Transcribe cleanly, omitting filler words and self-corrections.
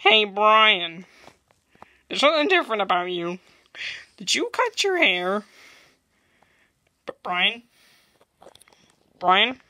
Hey, Brian. There's something different about you. Did you cut your hair? Brian? Brian?